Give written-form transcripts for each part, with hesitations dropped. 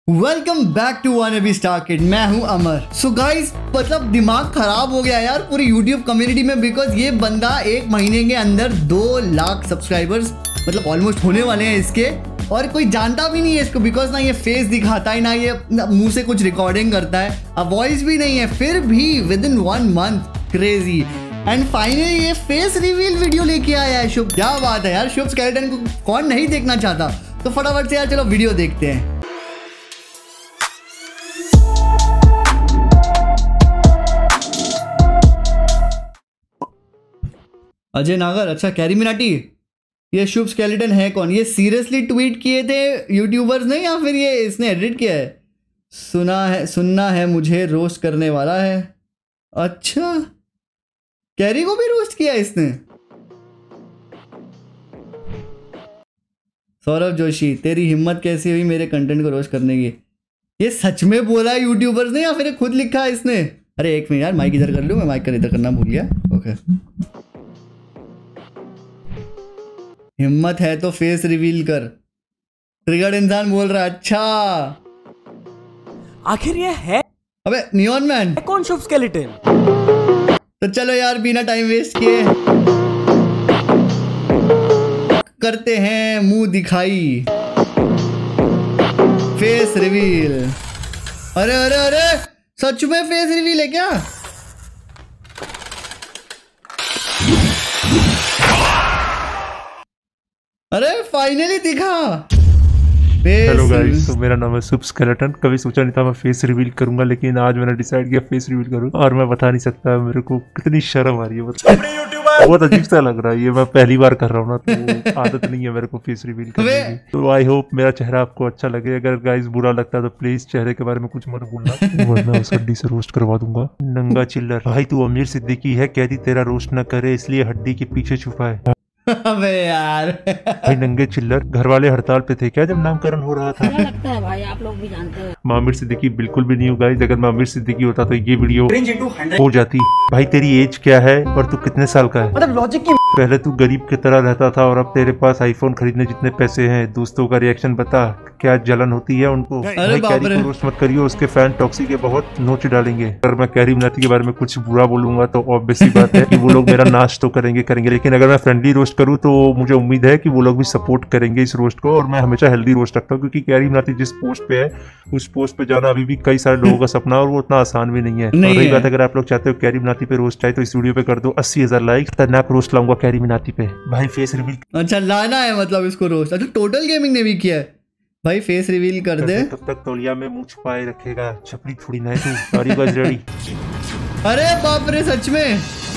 Welcome back to one अभी star kid. मैं हूं अमर। सो गाइस, मतलब दिमाग खराब हो गया यार पूरी यूट्यूब कम्युनिटी में, बिकॉज ये बंदा 1 महीने के अंदर 2 लाख सब्सक्राइबर्स मतलब ऑलमोस्ट होने वाले हैं इसके, और कोई जानता भी नहीं है इसको, बिकॉज ना ये फेस दिखाता है ना ये मुंह से कुछ रिकॉर्डिंग करता है, अब वॉइस भी नहीं है, फिर भी within 1 month crazy. And finally ये फेस रिवील वीडियो लेके आया है शुभ। क्या बात है यार, शुभ स्केलेटन को कौन नहीं देखना चाहता। तो फटाफट से यार चलो वीडियो देखते हैं। अजय नागर, अच्छा कैरी मिनाटी, ये शुभ स्केलेटन है कौन? ये सीरियसली ट्वीट किए थे यूट्यूबर्स ने या फिर ये इसने एडिट किया है? सुनना है मुझे रोस्ट करने वाला है। अच्छा, कैरी को भी रोस्ट किया इसने। सौरभ जोशी, तेरी हिम्मत कैसी हुई मेरे कंटेंट को रोस्ट करने की? ये सच में बोला है यूट्यूबर्स ने या फिर खुद लिखा है इसने? अरे एक मिनट यार, माइक इधर कर लूँ, मैं माइक कर इधर करना भूल गया। ओके, हिम्मत है तो फेस रिवील कर, ट्रिगर्ड इंसान बोल रहा है। अच्छा, आखिर ये है अबे नियॉन मैन कौन शुभ स्केलेटन? तो चलो यार बिना टाइम वेस्ट किए करते हैं मुंह दिखाई, फेस रिवील। अरे अरे अरे, सच में फेस रिवील है क्या? अरे फाइनली दिखा। हेलो गाइस, तो मेरा नाम है शुभ स्केलेटन। कभी सोचा नहीं था मैं फेस रिवील करूंगा, लेकिन आज मैंने डिसाइड किया फेस रिवील करूं, और मैं बता नहीं सकता मेरे को कितनी शर्म आ रही है। बहुत अजीब सा लग रहा है, ये मैं पहली बार कर रहा हूँ ना, तो आदत नहीं है मेरे को फेस रिवील करने की। तो आई होप मेरा चेहरा आपको अच्छा लगे। अगर गाइस बुरा लगता है तो प्लीज चेहरे के बारे में कुछ मत बोलना, वरना उस हड्डी से रोस्ट करवा दूंगा। नंगा चिल्लर, भाई तू अमीर सिद्दीकी है, कहती तेरा रोस्ट न करे इसलिए हड्डी के पीछे छुपा है। अबे यार भाई नंगे चिल्लर, घर वाले हड़ताल पे थे क्या जब नामकरण हो रहा था? लगता है भाई, आप लोग भी जानते हैं। मैं आमिर सिद्दीकी बिल्कुल भी नहीं हूँ गाइस। अगर मैं आमिर सिद्दीकी होता तो ये वीडियो हो जाती। भाई तेरी एज क्या है और तू कितने साल का है? मतलब लॉजिक की पहले तू गरीब की तरह रहता था और अब तेरे पास आईफोन खरीदने जितने पैसे हैं। दोस्तों का रिएक्शन बता, क्या जलन होती है उनको? भाई कैरी को रोस्ट मत करियो, उसके फैन टॉक्सी के बहुत नोच डालेंगे। अगर मैं कैरी मिनाटी के बारे में कुछ बुरा बोलूंगा तो ऑब्वियसली बात है कि वो लोग मेरा नाश तो करेंगे, लेकिन अगर मैं फ्रेंडली रोस्ट करूँ तो मुझे उम्मीद है कि वो लोग भी सपोर्ट करेंगे इस रोस्ट को। और मैं हमेशा हेल्दी रोस्ट रखता हूँ, क्योंकि कैरी मिनाटी जिस पोस्ट पे है उस पोस्ट पे जाना अभी भी कई सारे लोगों का सपना और वो उतना आसान भी नहीं है। और रही बात, अगर आप लोग चाहते हो कैरी मिनाटी पे रोस्ट आए तो इस वीडियो पे कर दो 80,000 लाइक, खतरनाक रोस्ट लाऊंगा कैरी मिनाटी पे। भाई फेस रिवील, अच्छा लाना है मतलब इसको रोस्ट? अच्छा, टोटल गेमिंग ने भी किया है भाई, फेस रिवील कर दे। तब तक तौलिया में मुंह छुपाए रखेगा, छपरी थोड़ी ना है तू। Are you guys ready? अरे बाप रे, सच में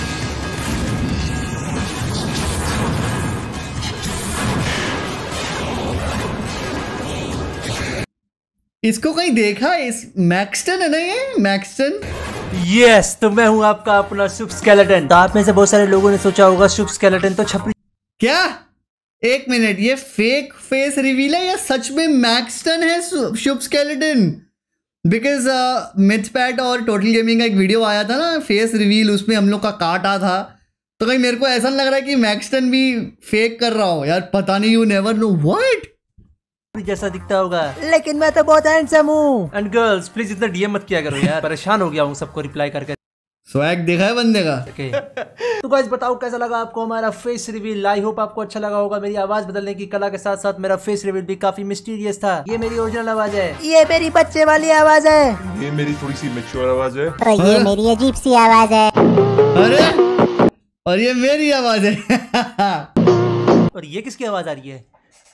इसको कहीं देखा है? इस मैक्सटन है ना, ये मैक्सटन। यस, तो मैं हूं आपका अपना शुभ स्केलेटन। तो आप में से बहुत सारे लोगों ने सोचा होगा शुभ स्केलेटन तो छपरी। क्या? एक मिनट, ये फेक फेस रिवील है या सच में मैक्सटन है शुभ स्केलेटन? बिकॉज मिथपैट और टोटल गेमिंग का एक वीडियो आया था ना फेस रिवील, उसमें हम लोग का काटा था, तो कहीं मेरे को ऐसा लग रहा है कि मैक्सटन भी फेक कर रहा हो यार, पता नहीं, यू नेवर नो व्हाट जैसा दिखता होगा, लेकिन मैं तो बहुत हैंडसम हूँ। एंड गर्ल्स प्लीज इतना डीएम मत किया करो यार, परेशान हो गया हूँ सबको रिप्लाई करके। स्वैग देखा है बंदे का। तो गाइस बताओ कैसा लगा आपको हमारा फेस रिवील? आई होप आपको अच्छा लगा होगा। मेरी आवाज बदलने की कला के साथ साथ मेरा फेस रिवील भी काफी मिस्टीरियस था। ये मेरी ओरिजिनल आवाज है, ये मेरी बच्चे वाली आवाज है, ये मेरी थोड़ी सी मैच्योर आवाज है, और ये मेरी अजीब सी आवाज है। अरे और ये मेरी आवाज है। और ये किसकी आवाज आ रही है?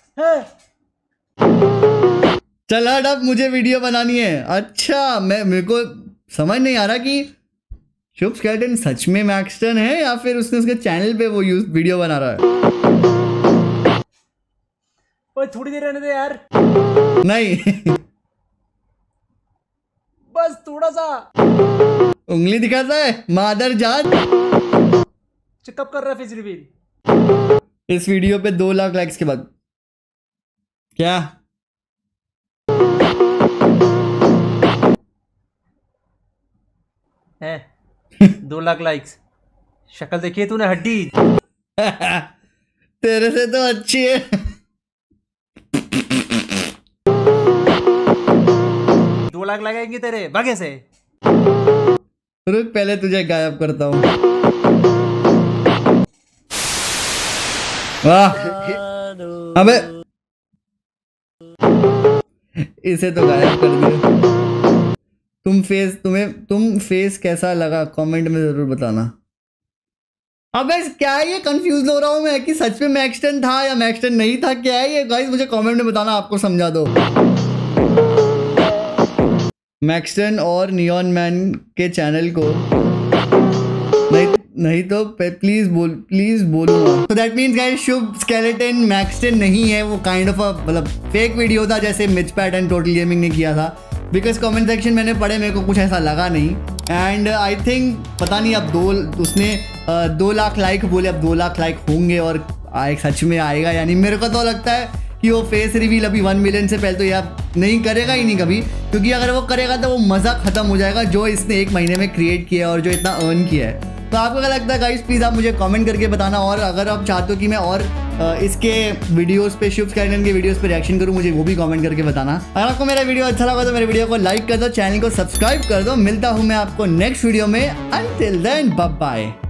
चल हट, अब मुझे वीडियो बनानी है। अच्छा, मेरे को समझ नहीं आ रहा कि शुभ स्केलेटन सच में मैक्सटन है या फिर उसने उसके चैनल पे वो वीडियो बना रहा है। ओए थोड़ी देर रहने दे यार। नहीं बस थोड़ा सा उंगली दिखाता है मादर जात। चेकअप कर रहा है फेस रिवील इस वीडियो पे 2 लाख लाइक्स के बाद। क्या है? 2 लाख लाइक्स, शक्ल देखिए तूने, हड्डी तेरे से तो अच्छी है। लाख लगाएंगे तेरे भागे से। रुक पहले तुझे गायब करता हूँ। वाह अबे इसे तो गायब कर दिया। तुम फेस कैसा लगा कमेंट में जरूर बताना। अब गाइस क्या है ये, कंफ्यूज हो रहा हूँ मैं कि सच में मैक्सटन था या मैक्सटन नहीं था, क्या है ये गाइस मुझे कमेंट में बताना, आपको समझा दो। मैक्सटन और नियॉन मैन के चैनल को नहीं तो प्लीज बोलूंगा। तो that means guys Shubh skeleton Maxton नहीं है, वो काइंड ऑफ मतलब फेक वीडियो था जैसे Mythpat and Total Gaming ने किया था। बिकॉज कमेंट सेक्शन मैंने पढ़े, मेरे को कुछ ऐसा लगा नहीं। एंड आई थिंक पता नहीं अब उसने 2 लाख लाइक बोले, अब 2 लाख लाइक होंगे और सच में आएगा यानी। मेरे को तो लगता है कि वो फेस रिवील अभी 1 मिलियन से पहले तो यार नहीं करेगा ही नहीं कभी, क्योंकि अगर वो करेगा तो वो मज़ा ख़त्म हो जाएगा जो इसने 1 महीने में क्रिएट किया है और जो इतना अर्न किया है। तो आपको क्या लगता है गाइस, प्लीज़ आप मुझे कमेंट करके बताना। और अगर आप चाहते हो कि मैं और इसके वीडियोस पे शुभ स्केलेटन के वीडियोस पे रिएक्शन करूं, मुझे वो भी कमेंट करके बताना। अगर आपको मेरा वीडियो अच्छा लगा तो मेरे वीडियो को लाइक कर दो, चैनल को सब्सक्राइब कर दो। मिलता हूं मैं आपको नेक्स्ट वीडियो में। Until then bye bye.